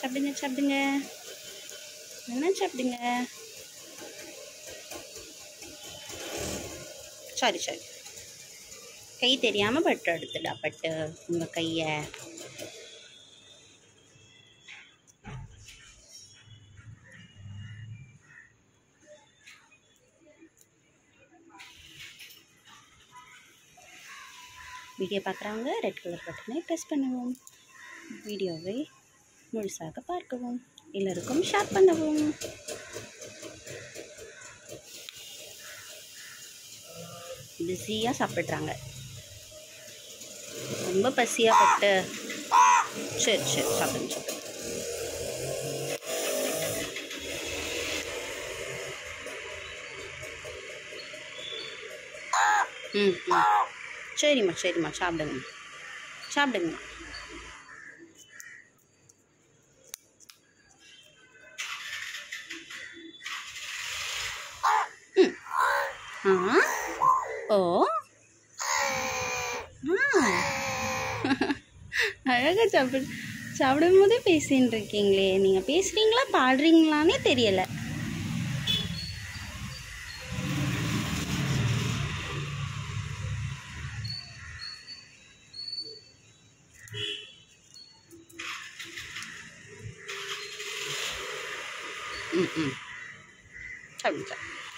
சாப்பிடுங்க சாப்பிடுங்க, என்ன சாப்பிடுங்க. சாரி சாரி, கை தெரியாமல் பட்டு எடுத்துடா. பட்டு உங்கள் கையை வீடியோ பார்க்குறவங்க ரெட் கலர் பட்டனை ப்ரெஸ் பண்ணுவோம். வீடியோவை முழுசாக பார்க்கவும், எல்லோருக்கும் ஷேர் பண்ணவும். பிஸியாக சாப்பிட்றாங்க, ரொம்ப பசியாக பட்டு. சரி சரி சாப்பிடுங்க சாப்பிடுங்க. ம் ம் சரிம்மா சரிம்மா, சாப்பிடுங்கம்மா சாப்பிடுங்கம்மா. ம் ஆ ஓ அழகாக சாப்பிடும் போதே பேசின்னு இருக்கீங்களே. நீங்கள் பேசுகிறீங்களா பாடுறீங்களானே தெரியலை. ம் ம் சாப்பிடுங்க.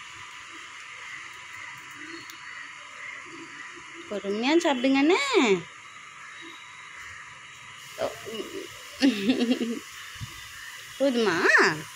பொறுமையாக சாப்பிடுங்கண்ணே. போதுமா?